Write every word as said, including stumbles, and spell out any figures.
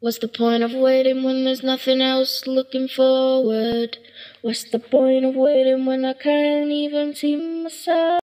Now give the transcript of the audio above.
What's the point of waiting when there's nothing else looking forward? What's the point of waiting when I can't even see myself?